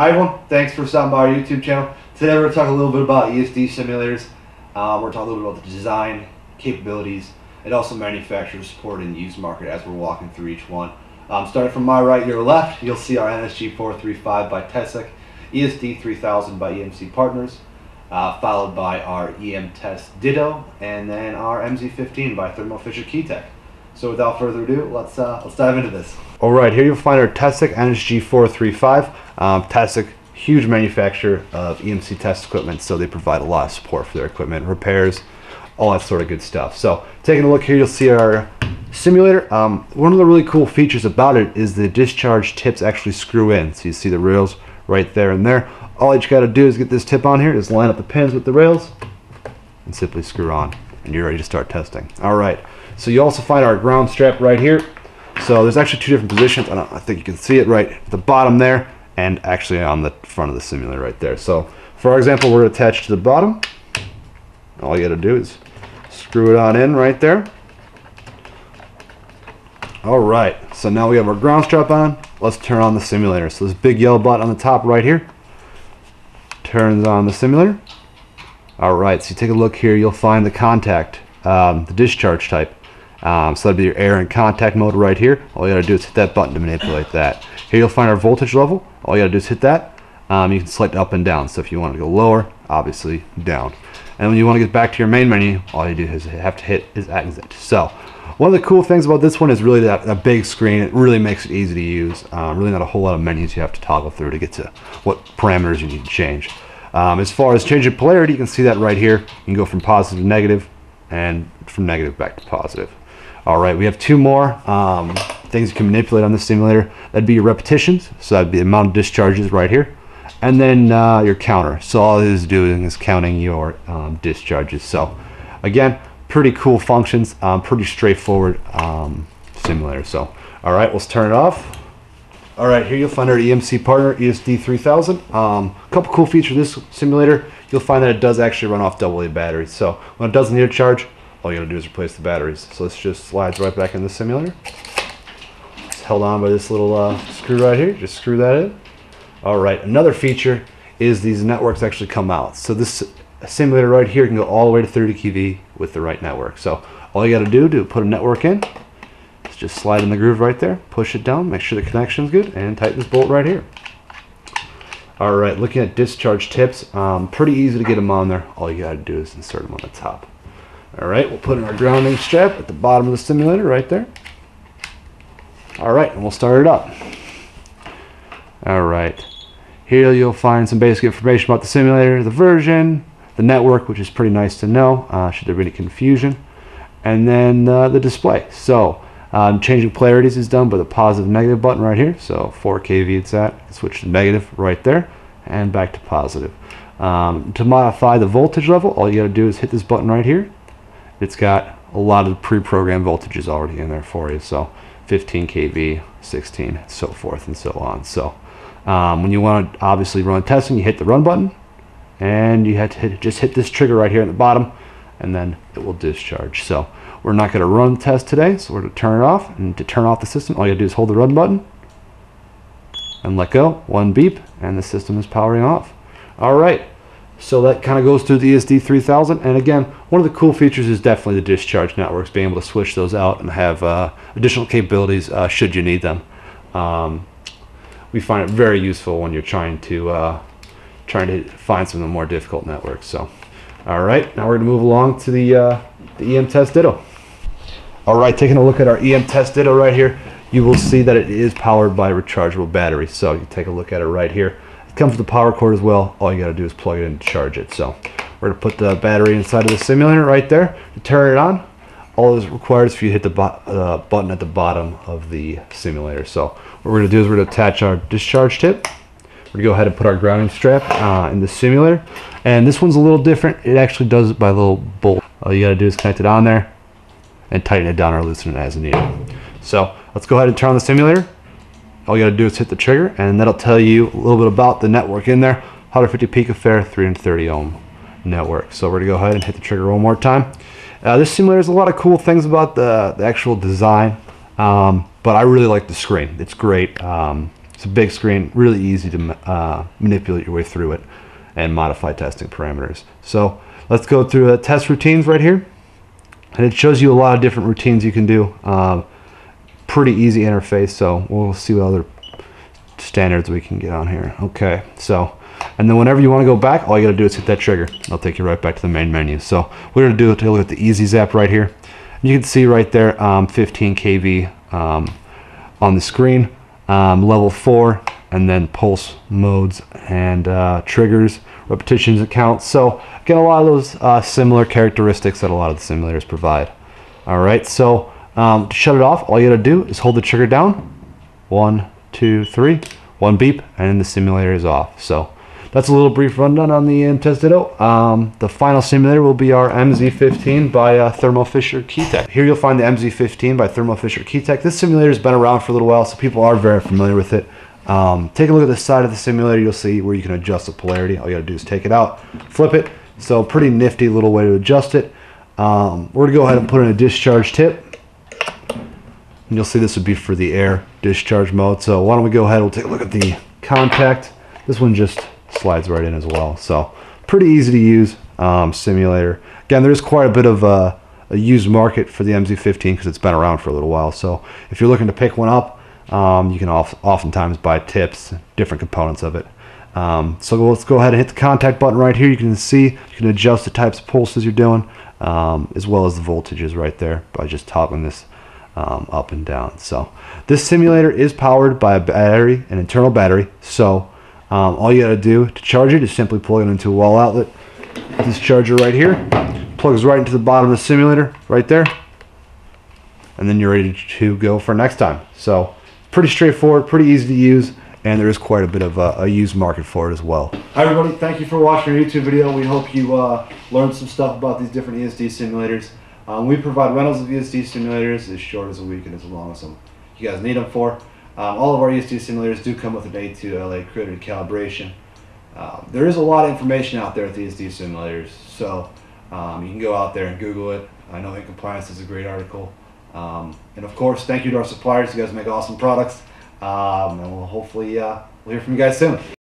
Hi everyone, thanks for stopping by our YouTube channel. Today we're going to talk a little bit about ESD simulators. We're talking a little bit about the design, capabilities, and also manufacturer support in the used market as we're walking through each one. Starting from my right, your left, you'll see our NSG435 by Tesek, ESD3000 by EMC Partners, followed by our EM-Test Ditto, and then our Mz-15 by Thermo Fisher Keytech. So without further ado, let's dive into this. Alright, here you'll find our Tesek NSG435. Tesek, huge manufacturer of EMC test equipment, so they provide a lot of support for their equipment, repairs, all that sort of good stuff. So taking a look here, you'll see our simulator. One of the really cool features about it is the discharge tips actually screw in. So you see the rails right there and there. All you got to do is get this tip on here, is line up the pins with the rails, and simply screw on, and you're ready to start testing. Alright, so you also find our ground strap right here. So there's actually two different positions. I think you can see it right at the bottom there, and actually on the front of the simulator right there. So for example, we're attached to the bottom. All you got to do is screw it on in right there. Alright, so now we have our ground strap on. Let's turn on the simulator. So this big yellow button on the top right here turns on the simulator. Alright, so you take a look here, you'll find the contact, the discharge type. So that'd be your air and contact mode right here. All you gotta do is hit that button to manipulate that. Here you'll find our voltage level. All you gotta do is hit that. You can select up and down. So if you want to go lower, obviously down. And when you want to get back to your main menu, all you do is have to hit is exit. So one of the cool things about this one is really that big screen. It really makes it easy to use. Really not a whole lot of menus you have to toggle through to get to what parameters you need to change. As far as changing polarity, you can see that right here. You can go from positive to negative, and from negative back to positive. Alright, we have two more things you can manipulate on the simulator. That'd be your repetitions, so that'd be the amount of discharges right here. And then your counter. So all it is doing is counting your discharges. So again, pretty cool functions, pretty straightforward simulator. So alright, let's turn it off. Alright, here you'll find our EMC partner, ESD3000. A couple cool features of this simulator. You'll find that it does actually run off AA batteries. So when it doesn't need a charge, all you gotta do is replace the batteries. So this just slides right back in the simulator. It's held on by this little screw right here. Just screw that in. Alright, another feature is these networks actually come out. So this simulator right here can go all the way to 30 kV with the right network. So all you gotta do to put a network in is just slide in the groove right there, push it down, make sure the connection's good, and tighten this bolt right here. Alright, looking at discharge tips, pretty easy to get them on there. All you gotta do is insert them on the top. Alright, we'll put in our grounding strap at the bottom of the simulator right there. Alright, and we'll start it up. Alright, here you'll find some basic information about the simulator, the version, the network, which is pretty nice to know, should there be any confusion, and then the display. So changing polarities is done by the positive and negative button right here. So 4 kV it's at, switch to negative right there, and back to positive. To modify the voltage level, all you gotta do is hit this button right here. It's got a lot of pre-programmed voltages already in there for you. So 15 kV, 16, so forth and so on. So when you want to obviously run testing, you hit the run button, and you have to just hit this trigger right here at the bottom, and then it will discharge. So we're not going to run the test today, so we're going to turn it off. And to turn off the system, all you got to do is hold the run button and let go. One beep, and the system is powering off. All right. So that kind of goes through the ESD3000, and again, one of the cool features is definitely the discharge networks, being able to switch those out and have additional capabilities should you need them. We find it very useful when you're trying to find some of the more difficult networks. So, all right, now we're going to move along to the EM-Test Ditto. All right, taking a look at our EM-Test Ditto right here, you will see that it is powered by rechargeable batteries. So you take a look at it right here. It comes with a power cord as well. All you got to do is plug it in to charge it. So we're going to put the battery inside of the simulator right there to turn it on. All is required is for you to hit the button at the bottom of the simulator. So what we're going to do is we're going to attach our discharge tip. We're going to go ahead and put our grounding strap in the simulator. And this one's a little different. It actually does it by a little bolt. All you got to do is connect it on there and tighten it down or loosen it as needed. So let's go ahead and turn on the simulator. All you got to do is hit the trigger, and that'll tell you a little bit about the network in there. 150 picofarad, 330 ohm network. So we're going to go ahead and hit the trigger one more time. This simulator has a lot of cool things about the actual design, but I really like the screen. It's great. It's a big screen, really easy to manipulate your way through it and modify testing parameters. So let's go through test routines right here, and it shows you a lot of different routines you can do. Pretty easy interface, so we'll see what other standards we can get on here. Okay, so, and then whenever you want to go back, all you got to do is hit that trigger. It'll take you right back to the main menu. So what we're going to do is take a look at the MZ-Zap right here. You can see right there 15 kV on the screen, level 4, and then pulse modes and triggers, repetitions, and counts. So again, a lot of those similar characteristics that a lot of the simulators provide. All right, so to shut it off, all you got to do is hold the trigger down. 1, 2, 3, 1 beep, and then the simulator is off. So that's a little brief rundown on the Test Ditto. The final simulator will be our Mz-15 by Thermo Fisher Keytech. Here you'll find the Mz-15 by Thermo Fisher Keytech. This simulator has been around for a little while, so people are very familiar with it. Take a look at the side of the simulator. You'll see where you can adjust the polarity. All you gotta do is take it out, flip it. So pretty nifty little way to adjust it. We're gonna go ahead and put in a discharge tip. And you'll see this would be for the air discharge mode. So why don't we go ahead, we'll take a look at the contact. This one just slides right in as well. So pretty easy to use simulator. Again, there's quite a bit of a used market for the Mz-15 because it's been around for a little while. So if you're looking to pick one up, you can oftentimes buy tips, different components of it. So let's go ahead and hit the contact button right here. You can see you can adjust the types of pulses you're doing, as well as the voltages right there by just toggling this up and down. So this simulator is powered by a battery, an internal battery. So all you got to do to charge it is simply plug it into a wall outlet. This charger right here plugs right into the bottom of the simulator right there, and then you're ready to go for next time. So pretty straightforward, pretty easy to use, and there is quite a bit of a used market for it as well. Hi everybody, thank you for watching our YouTube video. We hope you learned some stuff about these different ESD simulators. We provide rentals of ESD simulators as short as a week and as long as you guys need them for. All of our ESD simulators do come with an A to LA accredited calibration. There is a lot of information out there with ESD simulators, so you can go out there and Google it. I know In Compliance is a great article. And of course, thank you to our suppliers. You guys make awesome products, and we'll hopefully we'll hear from you guys soon.